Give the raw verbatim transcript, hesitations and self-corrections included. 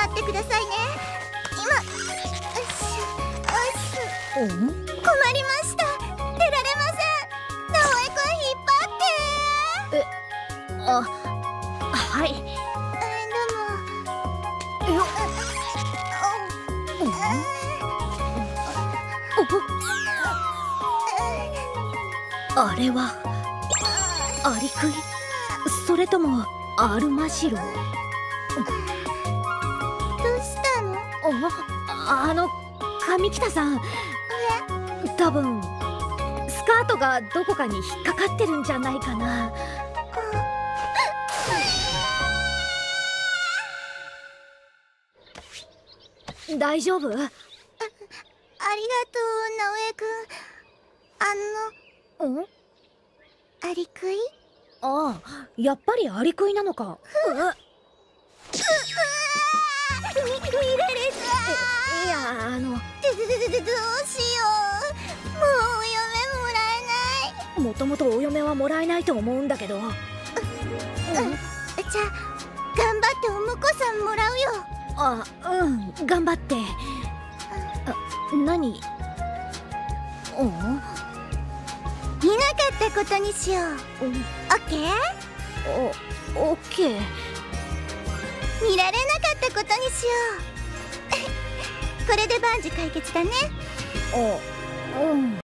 待ってくださいね。今、よしよし。困りました。出られません。直江くん引っ張って。 え、あ、はい。 え、でも。 よっ。あれはアリクイ、それともアルマジロ。 どうしたの？ あ、あの上北さん、多分スカートがどこかに引っかかってるんじゃないかな。大丈夫？あ、ありがとう、 直江くん。あの、 ん？ アリクイ？ ああ、やっぱりアリクイなのか。 ううわー、見られた。 いや、あの、 ででででどうしよう。もうお嫁もらえない。 もともとお嫁はもらえないと思うんだけど。うん、 じゃあ頑張ってお婿さんもらうよ。 あ、うん、頑張って。あ、何？うん？ 見なかったことにしよう。 うん、 オッケー？ お、オッケー。 見られなかったことにしよう。これで万事解決だね。 あ、うん。